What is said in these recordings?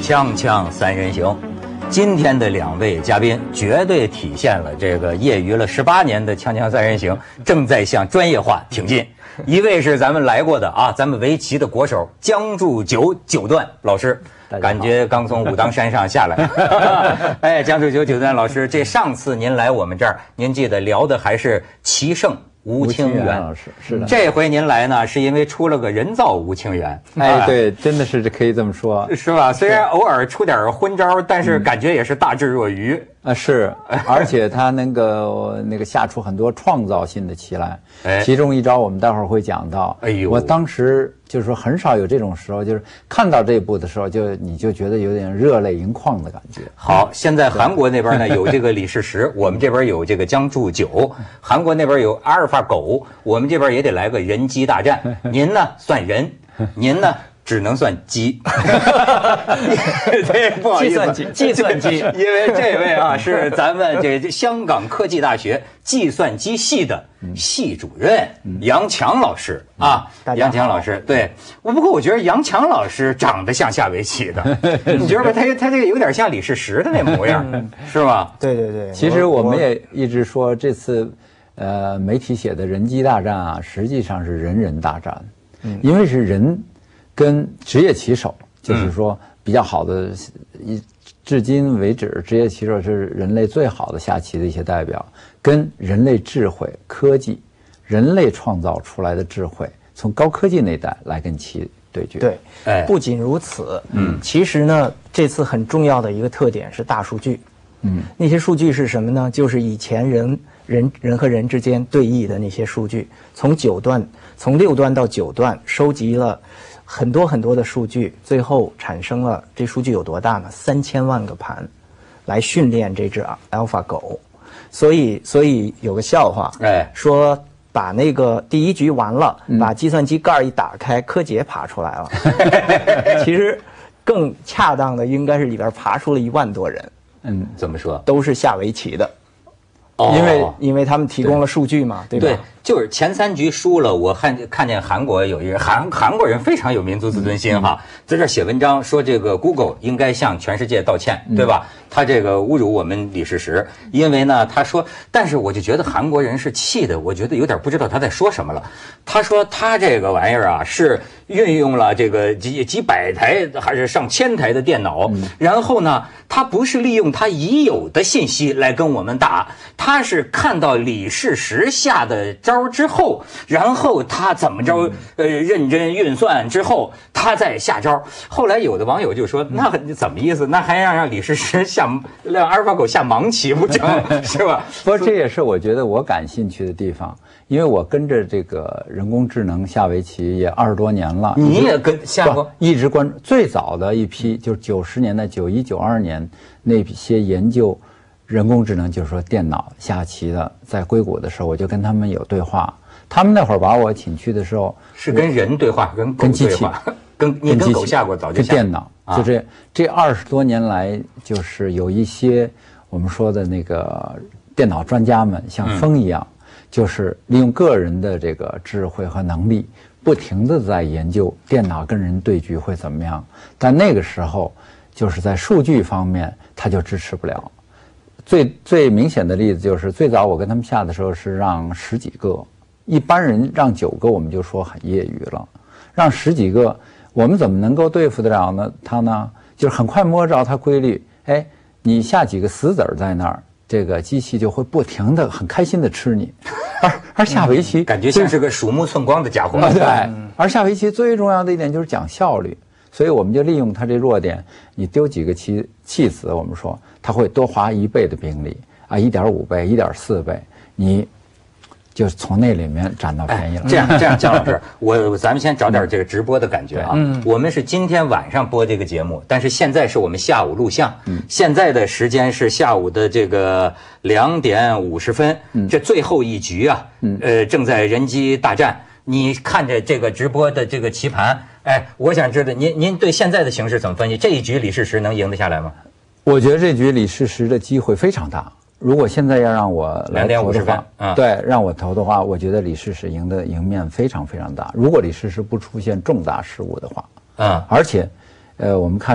锵锵三人行，今天的两位嘉宾绝对体现了这个业余了18年的锵锵三人行正在向专业化挺进。一位是咱们来过的啊，咱们围棋的国手姜铸九九段老师，感觉刚从武当山上下来。哎，姜铸九九段老师，这上次您来我们这儿，您记得聊的还是棋圣吴清源老师，是的。 这回您来呢，是因为出了个人造吴清源。 哎，对，真的是可以这么说， 是吧？虽然偶尔出点昏招，但是感觉也是大智若愚啊。是，而且他那个下出很多创造性的棋来。其中一招我们待会儿会讲到。哎呦，我当时就是说很少有这种时候，就是看到这一步的时候，你就觉得有点热泪盈眶的感觉。 好，现在韩国那边呢有这个李世石，我们这边有这个姜铸九，韩国那边有阿尔法狗，我们这边也得来个人机大战。您呢算人，您呢只能算鸡。这不好意思， 计算机， 因为这位啊是咱们这香港科技大学计算机系的系主任杨强老师啊。杨强老师，对，不过我觉得杨强老师长得像下围棋的，你觉得他这个有点像李世石的那模样，是吧？ 对对对。 其实我们也一直说这次媒体写的人机大战啊，实际上是人人大战，因为是人跟职业棋手，就是说比较好的，至今为止，职业棋手是人类最好的下棋的一些代表，跟人类智慧、科技，人类创造出来的智慧，从高科技那代来跟棋对决。 对，不仅如此，其实呢，这次很重要的一个特点是大数据。那些数据是什么呢？就是以前人和人之间对弈的那些数据，从6段到9段，收集了很多很多的数据，最后产生了这数据有多大呢？3000万个盘，来训练这只阿尔法狗。所以有个笑话，说把那个第一局完了，把计算机盖一打开，柯洁爬出来了。其实更恰当的应该是里边爬出了1万多人。 怎么说？ 都是下围棋的。因为他们提供了数据嘛，对吧？ 对，就是前3局输了，我看见韩国有一个韩国人非常有民族自尊心哈，在这写文章说这个 Google 应该向全世界道歉，对吧？他这个侮辱我们李世石，因为呢他说，但是我就觉得韩国人是气的，我觉得有点不知道他在说什么了。他说他这个玩意儿啊是运用了这个几百台还是上千台的电脑，然后呢他不是利用他已有的信息来跟我们打，他是看到李世石下的招之后，然后他怎么着认真运算之后，他再下招。后来有的网友就说，那怎么意思？那还让李世石让阿尔法狗下盲棋不成，是吧？ 不过这也是我觉得我感兴趣的地方，因为我跟着这个人工智能下围棋也20多年了。 你也跟下过？ 一直关注最早的一批，就是90年代91、92年那些研究人工智能，就是说电脑下棋的，在硅谷的时候，我就跟他们有对话。他们那会儿把我请去的时候， 是跟人对话，跟机器， 你跟狗下过，早就下过。电脑，就这20多年来，就是有一些我们说的那个电脑专家们，像风一样，就是利用个人的这个智慧和能力，不停地在研究电脑跟人对局会怎么样。但那个时候，就是在数据方面，它就支持不了。最明显的例子就是最早我跟他们下的时候是让10几个，一般人让9个我们就说很业余了，让10几个我们怎么能够对付得了呢？他呢就是很快摸着它规律，你下几个死子儿在那儿，这个机器就会不停的很开心的吃你。而下围棋感觉像是个鼠目寸光的家伙。 对，而下围棋最重要的一点就是讲效率。所以我们就利用它这弱点，你丢几个弃子，我们说它会多花1倍的兵力啊，1.5倍、1.4倍，你就从那里面占到便宜了。 这样，姜老师，咱们先找点这个直播的感觉啊。我们是今天晚上播这个节目，但是现在是我们下午录像，现在的时间是下午的这个2点50分，这最后一局啊，正在人机大战。你看着这个直播的这个棋盘，我想知道您对现在的形势怎么分析？这一局李世石能赢得下来吗？ 我觉得这局李世石的机会非常大。如果现在要让我来投的话，对，让我投的话，我觉得李世石赢面非常非常大。如果李世石不出现重大失误的话，而且，我们看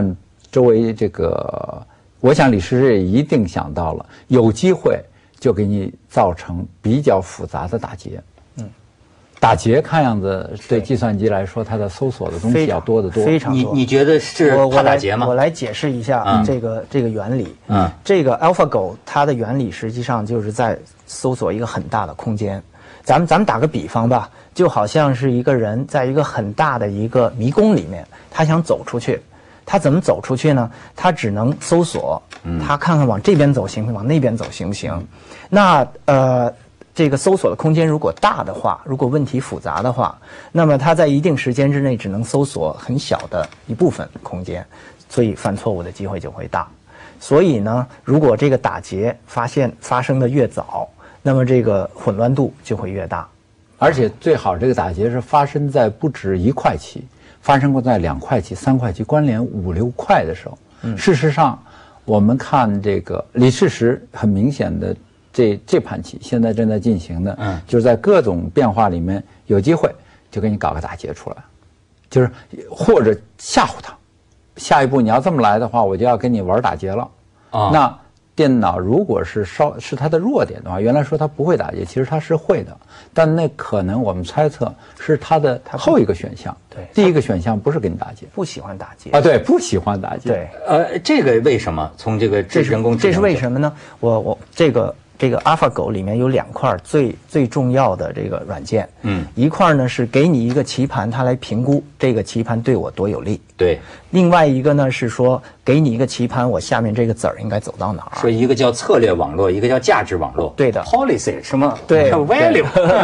周围这个，我想李师也一定想到了，有机会就给你造成比较复杂的打结。打结看样子对计算机来说，它的搜索的东西要多得多。 非常多。 你觉得是怕打结吗？ 我来解释一下这个原理。这个 AlphaGo 它的原理实际上就是在搜索一个很大的空间。咱们打个比方吧，就好像是一个人在一个很大的一个迷宫里面，他想走出去，他怎么走出去呢？他只能搜索，他看看往这边走行不行，往那边走行不行。那这个搜索的空间如果大的话，如果问题复杂的话，那么它在一定时间之内只能搜索很小的一部分空间，所以犯错误的机会就会大。所以呢，如果这个打结发生的越早，那么这个混乱度就会越大。 而且最好这个打结是发生在不止1块期，发生过在2块期、3块期，关联5、6块的时候。事实上，我们看这个李世石很明显的。这盘棋现在正在进行的，就是在各种变化里面有机会就给你搞个打结出来，就是或者吓唬他，下一步你要这么来的话，我就要跟你玩打结了。那电脑如果是它的弱点的话，原来说它不会打结，其实它是会的，但那可能我们猜测是它的后一个选项。 对， 第一个选项不是给你打结， 不喜欢打结啊，对，不喜欢打结。 对， 这个为什么？从这个人工智能， 这是为什么呢？我这个 AlphaGo 里面有2块最重要的这个软件，一块呢是给你一个棋盘，它来评估这个棋盘对我多有利， 对。 另外一个呢是说给你一个棋盘，我下面这个子儿应该走到哪儿。 说一个叫策略网络，一个叫价值网络。 对的 ，policy 什么？ 对 ，value，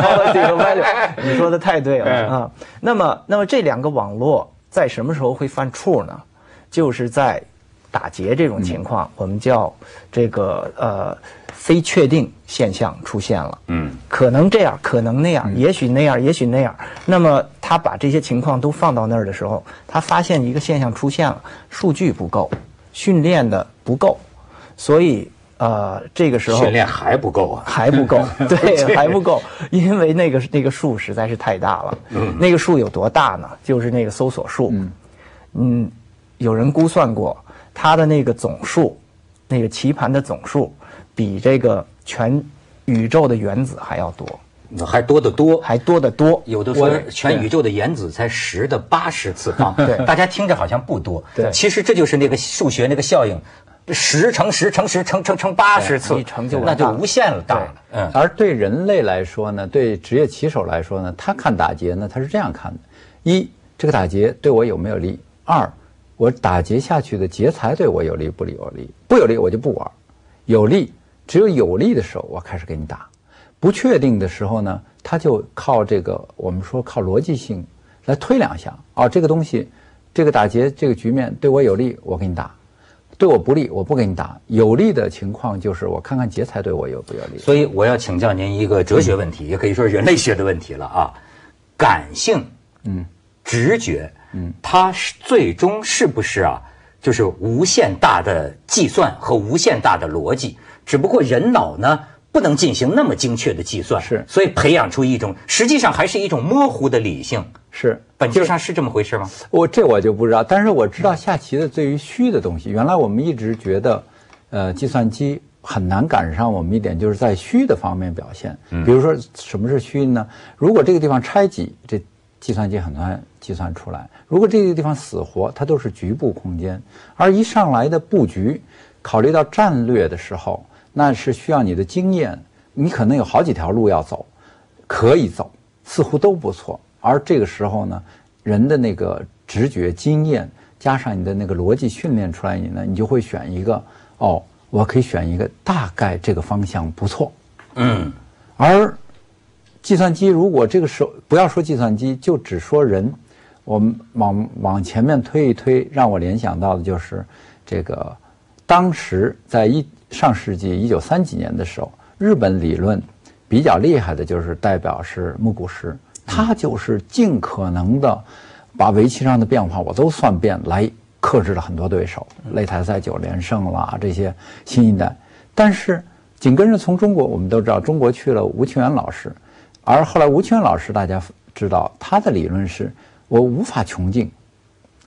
value， 你说的太对了啊。那么这2个网络在什么时候会犯怵呢？就是在打结这种情况，我们叫这个非确定现象出现了，可能这样，可能那样，也许那样，也许那样。那么他把这些情况都放到那儿的时候，他发现一个现象出现了，数据不够，训练的不够，所以这个时候训练还不够啊， 还不够，对，还不够，因为那个数实在是太大了。那个数有多大呢？就是那个搜索数，有人估算过，它的那个总数，那个棋盘的总数。比这个全宇宙的原子还要多， 还多得多， 还多得多。 有的说全宇宙的原子才10的80次方， 对， 大家听着好像不多， 对， 其实这就是那个数学那个效应，10乘10乘10乘80次， 一乘就那就无限了大了。 而对人类来说呢，对职业棋手来说呢，他看打结呢，他是这样看的：一，这个打结对我有没有利；二，我打结下去的劫财对我有利不有利？不有利我就不玩，有利。只有有利的时候，我开始给你打；不确定的时候呢，他就靠这个我们说靠逻辑性来推2下。这个东西，这个打结这个局面对我有利，我给你打；对我不利，我不给你打。有利的情况就是我看看劫财对我有不有利。 所以我要请教您一个哲学问题，也可以说人类学的问题了啊。感性，直觉，它最终是不是就是无限大的计算和无限大的逻辑？只不过人脑呢不能进行那么精确的计算， 是， 所以培养出一种实际上还是一种模糊的理性， 是， 本质上是这么回事吗？ 我就不知道，但是我知道下棋的对于虚的东西，原来我们一直觉得，计算机很难赶上我们一点，就是在虚的方面表现。比如说什么是虚呢？如果这个地方拆几，这计算机很难计算出来；如果这个地方死活，它都是局部空间，而一上来的布局，考虑到战略的时候。那是需要你的经验，你可能有好几条路要走，可以走，似乎都不错。而这个时候呢，人的那个直觉、经验，加上你的那个逻辑训练出来，你就会选一个，我可以选一个大概这个方向不错。而计算机如果这个时候不要说计算机，就只说人，我们往前面推一推，让我联想到的就是这个当时在上世纪1930几年的时候，日本理论比较厉害的就是代表是木谷实，他就是尽可能的把围棋上的变化我都算遍，来克制了很多对手，擂台赛9连胜啦，这些新一代。但是紧跟着从中国，我们都知道中国去了吴清源老师，而后来吴清源老师大家知道他的理论是我无法穷尽，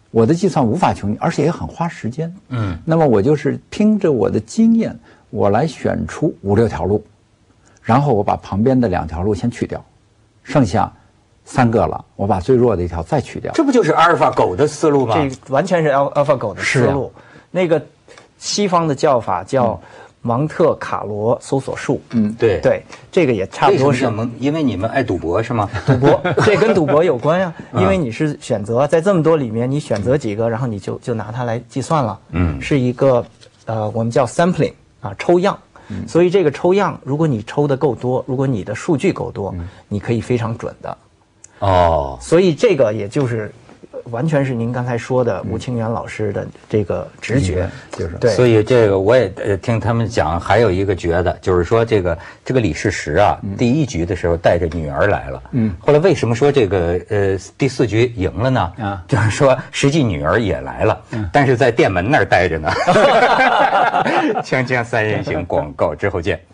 我的计算无法穷尽，而且也很花时间。那么我就是凭着我的经验，我来选出5、6条路，然后我把旁边的2条路先去掉，剩下3个了，我把最弱的一条再去掉。 这不就是阿尔法狗的思路吗？ 这完全是阿尔法狗的思路。那个西方的叫法叫芒特卡罗搜索术。 对， 这个也差不多是。 因为你们爱赌博是吗？ 赌博，这跟赌博有关呀。因为你是选择在这么多里面，你选择几个，然后你就拿它来计算了。是一个我们叫 sampling 啊，抽样。所以这个抽样，如果你抽的够多，如果你的数据够多，你可以非常准的。所以这个也就是完全是您刚才说的吴清源老师的这个直觉， 就是对。 所以这个我也听他们讲，还有一个觉得就是说这个李世石啊，第1局的时候带着女儿来了，后来为什么说这个第4局赢了呢？就是说实际女儿也来了，但是在店门那儿待着呢。锵锵3人行，广告之后见。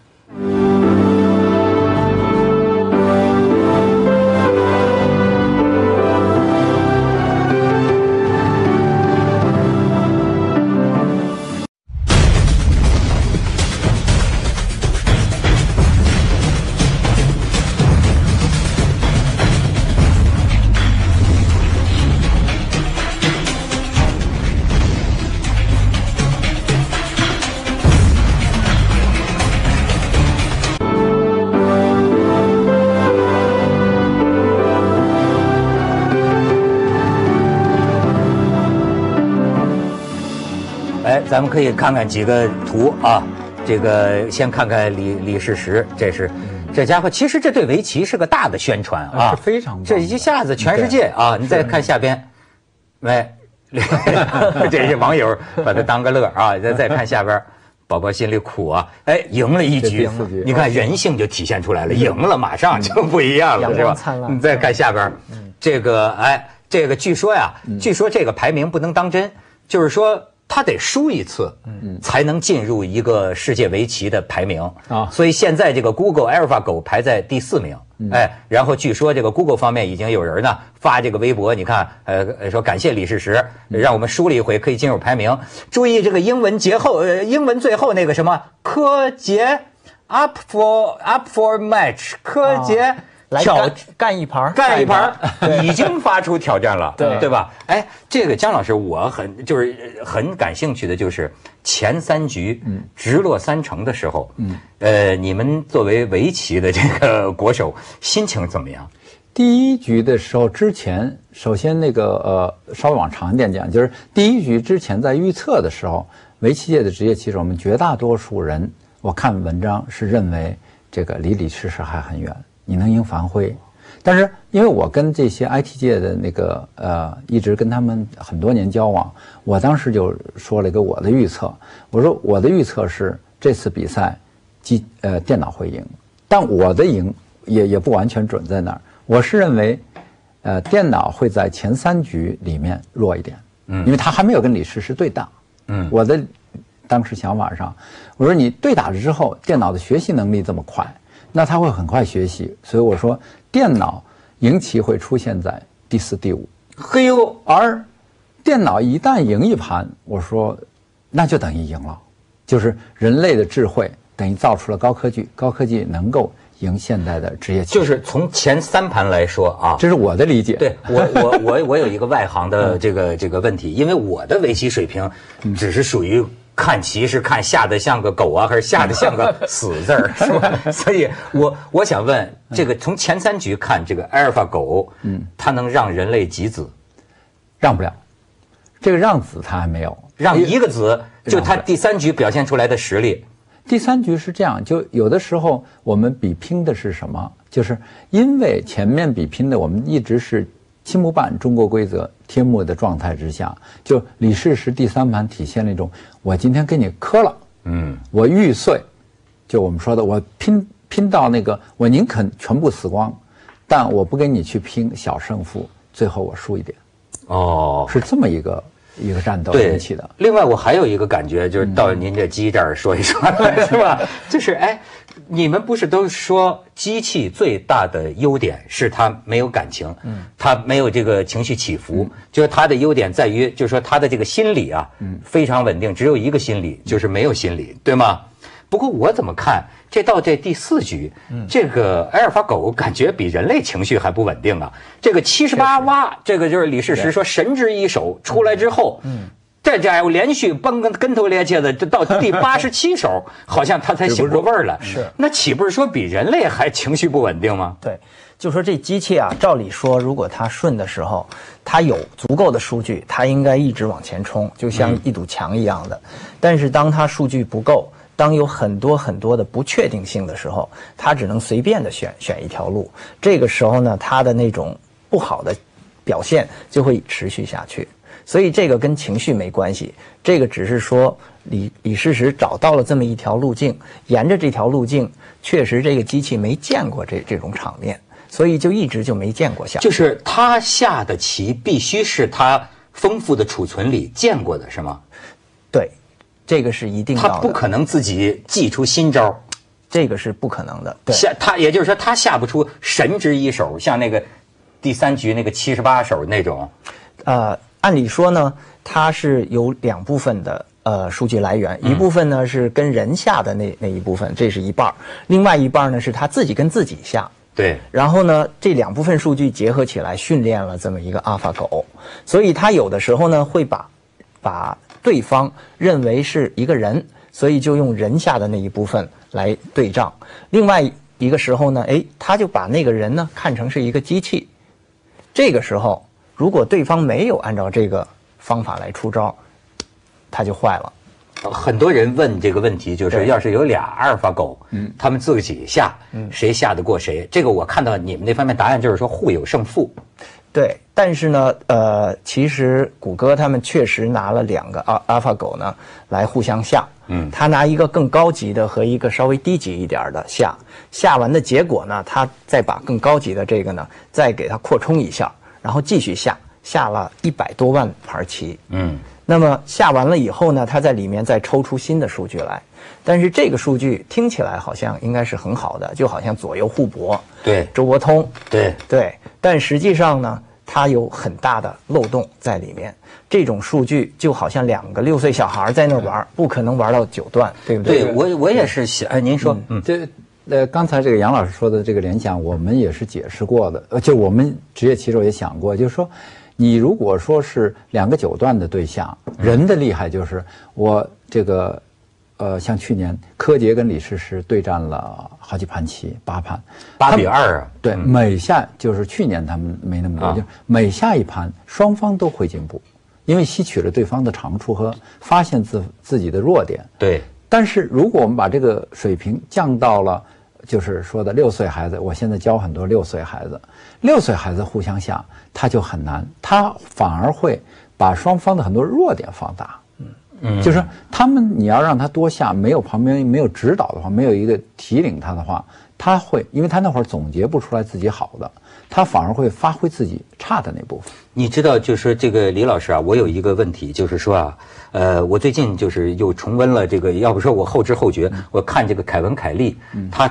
咱们可以看看几个图啊，这个先看看李世石，这家伙，其实这对围棋是个大的宣传啊， 是非常棒。 这一下子全世界啊，你再看下边，这些网友把它当个乐啊，再看下边，宝宝心里苦啊，赢了1局，你看人性就体现出来了，赢了马上就不一样了，是吧？你再看下边，这个据说这个排名不能当真，就是说。他得输1次，才能进入一个世界围棋的排名啊。所以现在这个 Google AlphaGo 排在第4名，然后据说这个 Google 方面已经有人呢发这个微博，你看，说感谢李世石，让我们输了一回可以进入排名。注意这个英文最后那个什么柯洁 up for match 柯洁。 干一盘， 已经发出挑战了，对吧？这个姜老师，我很感兴趣的就是前3局直落3成的时候，你们作为围棋的这个国手，心情怎么样？ 第1局的时候之前，首先那个稍微往长一点讲，就是第1局之前在预测的时候，围棋界的职业棋手们绝大多数人，我看文章是认为这个离李世石还很远。你能赢樊辉，但是因为我跟这些 IT 界的那个一直跟他们很多年交往，我当时就说了一个我的预测，我说我的预测是这次比赛电脑会赢，但我的赢也不完全准在那儿，我是认为电脑会在前3局里面弱一点，因为他还没有跟李世石对打，我的当时想法上，我说你对打了之后，电脑的学习能力这么快。那他会很快学习，所以我说电脑赢棋会出现在第4、第5。 嘿呦， 而电脑一旦赢一盘，我说那就等于赢了，就是人类的智慧等于造出了高科技，高科技能够赢现代的职业棋。 就是从前3盘来说啊， 这是我的理解。 对我有一个外行的这个问题，因为我的围棋水平只是属于。看棋是看下得像个狗啊，还是下得像个死字儿，是吧？所以我想问，这个从前3局看，这个阿尔法狗，它能让人类几子？ 让不了，这个让子它还没有， 让1个子，就它第3局表现出来的实力。 第3局是这样，就有的时候我们比拼的是什么？就是因为前面比拼的我们一直是七目半中国规则贴目的状态之下，就李世石第3盘体现了一种我今天给你磕了，我玉碎，就我们说的我拼到那个我宁肯全部死光，但我不跟你去拼小胜负，最后我输一点，是这么一个一个战斗引起的。 另外，我还有一个感觉，就是到您这鸡这儿说一说，是吧？就是哎，你们不是都说机器最大的优点是它没有感情，它没有这个情绪起伏，就是它的优点在于，就是说它的这个心理啊，非常稳定，只有一个心理，就是没有心理，对吗？不过我怎么看，到这第4局，这个阿尔法狗感觉比人类情绪还不稳定啊。这个78蛙，这个就是李世石说神之一手出来之后，这家伙连续蹦跟头趔趄的，这到第87手，好像他才醒过味儿来。 是， 那岂不是说比人类还情绪不稳定吗？ 对，就说这机器啊，照理说，如果它顺的时候，它有足够的数据，它应该一直往前冲，就像一堵墙一样的。但是当它数据不够，当有很多很多的不确定性的时候，它只能随便的选一条路。这个时候呢，它的那种不好的表现就会持续下去。所以这个跟情绪没关系，这个只是说李世石找到了这么一条路径，沿着这条路径，确实这个机器没见过这种场面，所以就一直就没见过下去。 就是他下的棋必须是他丰富的储存里见过的，是吗？ 对。这个是一定要的， 他不可能自己祭出新招， 这个是不可能的。 对，他也就是说他下不出神之一手，像那个第3局那个78手那种。 按理说呢，它是有2部分的数据来源，一部分呢是跟人下的那一部分，这是一半，另外一半呢是他自己跟自己下。 对， 然后呢，这2部分数据结合起来训练了这么一个阿尔法狗，所以他有的时候呢会把对方认为是一个人，所以就用人下的那一部分来对仗。另外一个时候呢，他就把那个人呢看成是一个机器。这个时候，如果对方没有按照这个方法来出招，他就坏了。 很多人问这个问题，就是要是有俩阿尔法狗，他们自己下，谁下得过谁？这个我看到你们那方面答案就是说互有胜负。 对，但是呢，其实谷歌他们确实拿了2个阿尔法狗呢来互相下，他拿一个更高级的和一个稍微低级一点的下完的结果呢，他再把更高级的这个呢再给它扩充一下，然后继续下了100多万盘棋，那么下完了以后呢，他在里面再抽出新的数据来，但是这个数据听起来好像应该是很好的，就好像左右互搏， 对， 周伯通， 对， 但实际上呢，它有很大的漏洞在里面。这种数据就好像2个6岁小孩在那玩，不可能玩到9段，对不对？ 对，我也是想，您说， 刚才这个杨老师说的这个联想，我们也是解释过的，就我们职业棋手也想过，就是说，你如果说是2个9段的对象，人的厉害就是我这个，像去年柯洁跟李世石对战了好几盘棋，8盘 ，8比2啊。 对，每下就是去年他们没那么多，就是每下一盘双方都会进步，因为吸取了对方的长处和发现自己的弱点。 对， 但是如果我们把这个水平降到了，就是说的6岁孩子，我现在教很多6岁孩子，6岁孩子互相下，他就很难，他反而会把双方的很多弱点放大。就是他们，你要让他多下，旁边没有指导的话，没有一个提领他的话，他会，因为他那会儿总结不出来自己好的，他反而会发挥自己差的那部分。 你知道，就是这个李老师啊，我有一个问题，就是说啊，我最近就是又重温了这个，要不说我后知后觉，我看这个凯文·凯利，他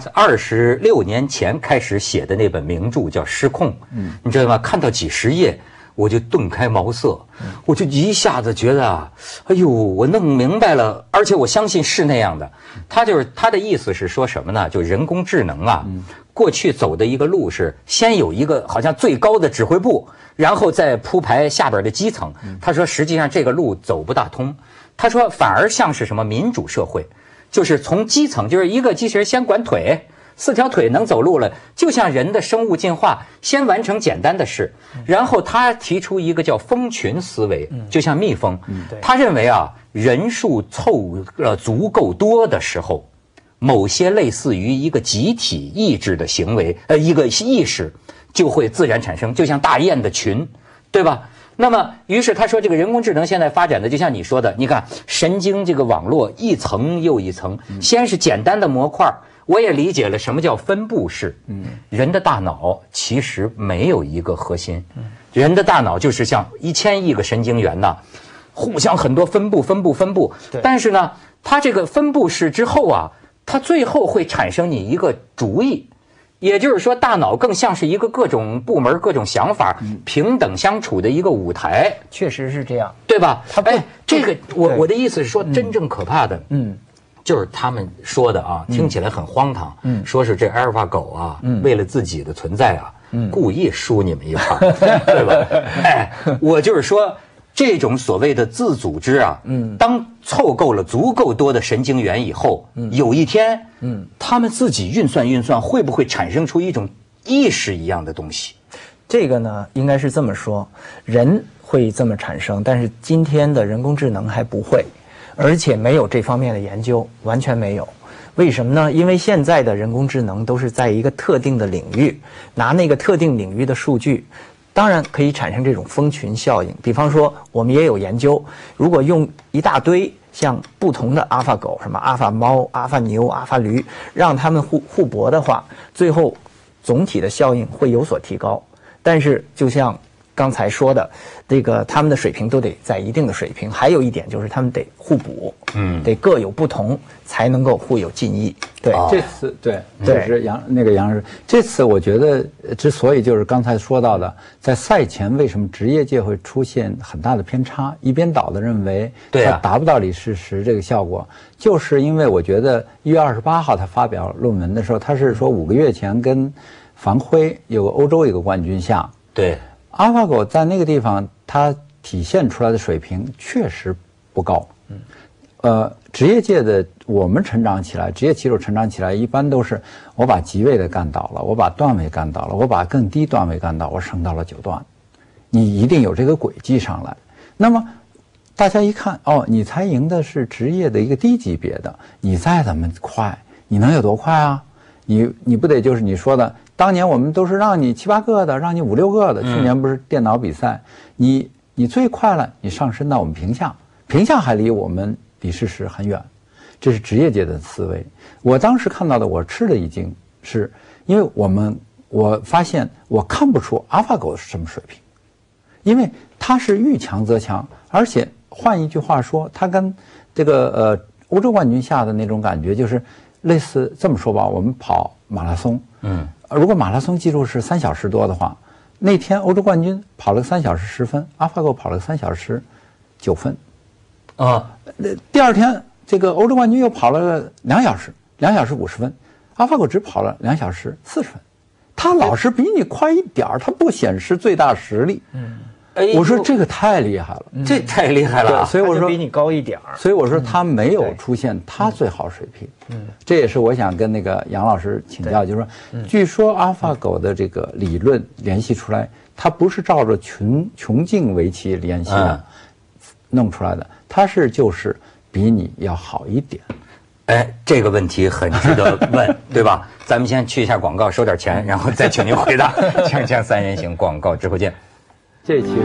26年前开始写的那本名著叫《失控》，你知道吗？看到几十页。我就顿开茅塞，我就一下子觉得啊，哎呦，我弄明白了，而且我相信是那样的。他的意思是说什么呢？就人工智能啊，过去走的一个路是先有一个好像最高的指挥部，然后再铺排下边的基层。他说实际上这个路走不大通，他说反而像是什么民主社会，就是从基层，就是一个机器人先管腿。4条腿能走路了，就像人的生物进化，先完成简单的事，然后他提出一个叫蜂群思维，就像蜜蜂，他认为啊，人数凑了足够多的时候，某些类似于一个集体意志的行为，一个意识就会自然产生，就像大雁的群，对吧？那么，于是他说，这个人工智能现在发展的就像你说的，你看神经这个网络一层又一层，先是简单的模块。我也理解了什么叫分布式。人的大脑其实没有一个核心，人的大脑就是像1000亿个神经元呐， 互相很多分布。但是呢，它这个分布式之后啊，它最后会产生你一个主意。也就是说，大脑更像是一个各种部门、各种想法平等相处的一个舞台。 确实是这样， 对吧？这个我的意思是说，真正可怕的，就是他们说的啊，听起来很荒唐，说是这阿尔法狗啊，为了自己的存在啊，故意输你们一盘，对吧？我就是说。这种所谓的自组织啊，当凑够了足够多的神经元以后，有一天，他们自己运算，会不会产生出一种意识一样的东西？ 这个呢，应该是这么说，人会这么产生，但是今天的人工智能还不会，而且没有这方面的研究，完全没有。为什么呢？因为现在的人工智能都是在一个特定的领域，拿那个特定领域的数据。当然可以产生这种蜂群效应，比方说我们也有研究，如果用一大堆像不同的阿尔法狗，什么阿尔法猫、阿尔法牛、阿尔法驴，让它们互搏的话，最后总体的效应会有所提高。但是就像刚才说的，这个他们的水平都得在一定的水平，还有一点就是他们得互补，得各有不同，才能够互有近义。对， 这次就是杨老师，这次我觉得之所以就是刚才说到的，在赛前为什么职业界会出现很大的偏差，一边倒的认为它达不到李世石这个效果，就是因为我觉得1月28号他发表论文的时候，他是说5个月前跟樊辉有个欧洲一个冠军下， 对。 阿尔法狗在那个地方，它体现出来的水平确实不高。职业界的我们成长起来，职业棋手成长起来，一般都是我把级位的干倒了，我把段位干倒了，我把更低段位干倒，我升到了9段。你一定有这个轨迹上来。那么大家一看，哦，你才赢的是职业的一个低级别的，你再怎么快，你能有多快啊？你不得就是你说的。当年我们都是让你7、8个的，让你5、6个的。去年不是电脑比赛，你最快了，你上升到我们屏下还离我们李世石很远，这是职业界的思维。我当时看到的，我吃了一惊，是因为我发现我看不出阿尔法狗是什么水平，因为它是遇强则强，而且换一句话说，它跟这个欧洲冠军下的那种感觉就是类似这么说吧，我们跑马拉松，如果马拉松记录是3小时多的话，那天欧洲冠军跑了3小时10分，阿尔法狗跑了3小时9分，第二天这个欧洲冠军又跑了2小时50分，阿尔法狗只跑了2小时40分，他老是比你快一点儿，他不显示最大实力。我说这个太厉害了， 这太厉害了， 所以我说比你高一点儿， 所以我说他没有出现他最好水平。这也是我想跟那个杨老师请教，就是说，据说阿尔法狗的这个理论联系出来，它不是照着穷尽围棋联系的弄出来的，它是就是比你要好一点。 这个问题很值得问，对吧？咱们先去一下广告，收点钱，然后再请您回答。锵锵三人行，广告之后见。 这其实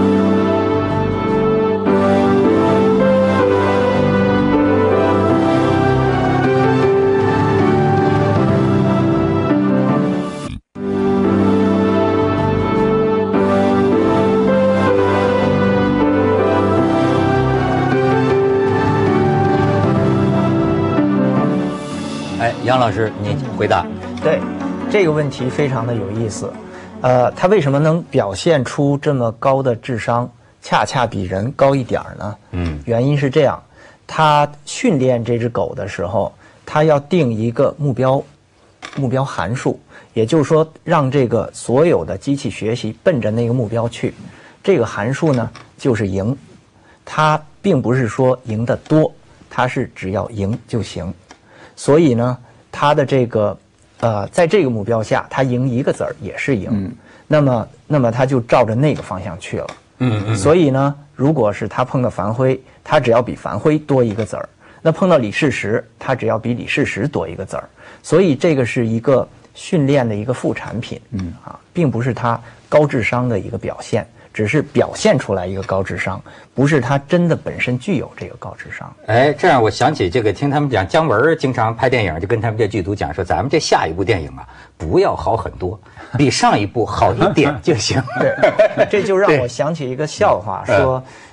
杨老师，您回答。 对，这个问题非常的有意思。它为什么能表现出这么高的智商，恰恰比人高一点儿呢？原因是这样，它训练这只狗的时候，它要定一个目标函数，也就是说，让这个所有的机器学习奔着那个目标去。这个函数呢，就是赢。它并不是说赢得多，它是只要赢就行。所以呢，它的这个在这个目标下，它赢1个子儿也是赢。那么它就照着那个方向去了。所以呢，如果是他碰到樊辉，他只要比樊辉多1个子儿；那碰到李世石，他只要比李世石多1个子儿。所以这个是一个训练的一个副产品。并不是他高智商的一个表现。只是表现出来一个高智商，不是他真的本身具有这个高智商。 这样我想起这个，听他们讲，姜文经常拍电影，就跟他们这剧组讲说，咱们这下一部电影啊，不要好很多，比上一部好一点就行。 对，这就让我想起一个笑话，说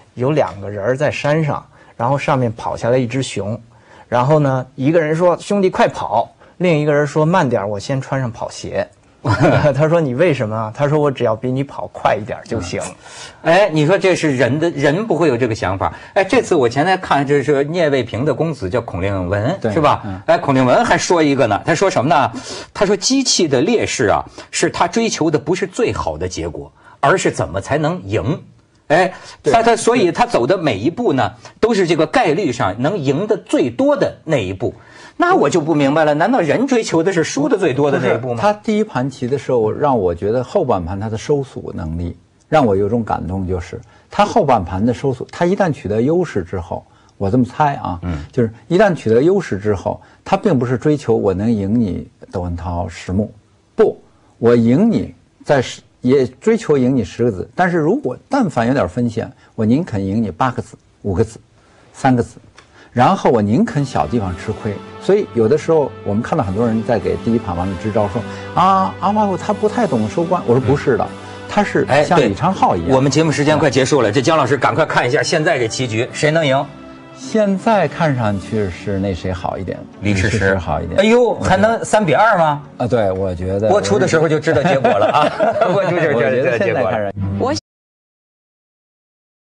有2个人在山上，然后上面跑下来一只熊，然后呢，一个人说兄弟快跑，另一个人说慢点，我先穿上跑鞋。他说你为什么啊？他说我只要比你跑快一点就行。 哎，你说这是人不会有这个想法。哎，这次我前来看，这是聂卫平的公子叫孔令文，是吧？哎，孔令文还说一个呢，他说什么呢？他说机器的劣势啊，是他追求的不是最好的结果，而是怎么才能赢。哎，所以他走的每一步呢，都是这个概率上能赢的最多的那一步。那我就不明白了，难道人追求的是输的最多的那一步吗？ 他第一盘棋的时候，让我觉得后半盘他的收速能力让我有种感动，就是他后半盘的收速，他一旦取得优势之后，我这么猜啊，就是一旦取得优势之后，他并不是追求我能赢你窦文涛10目，不，我赢你也追求赢你10个子，但是如果但凡有点分线，我宁肯赢你8个子、5个子、3个子。然后我宁肯小地方吃亏，所以有的时候我们看到很多人在给第一盘完了支招说啊，阿巴狗他不太懂收官。我说不是的，他是像李昌镐一样。 我们节目时间快结束了，这姜老师赶快看一下现在这棋局谁能赢？ 现在看上去是那谁好一点， 李世石好一点。 哎呦，还能3-2吗？ 啊，对，我觉得播出的时候就知道结果了啊，播出就知道结果了。 我